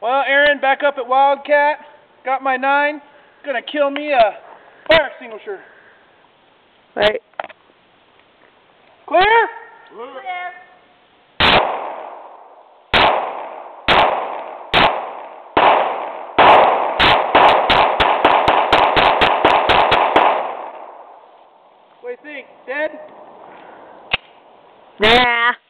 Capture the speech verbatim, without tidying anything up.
Well, Aaron, back up at Wildcat. Got my nine. Gonna kill me a fire extinguisher. Right. Clear? Clear. What do you think? Dead? Nah.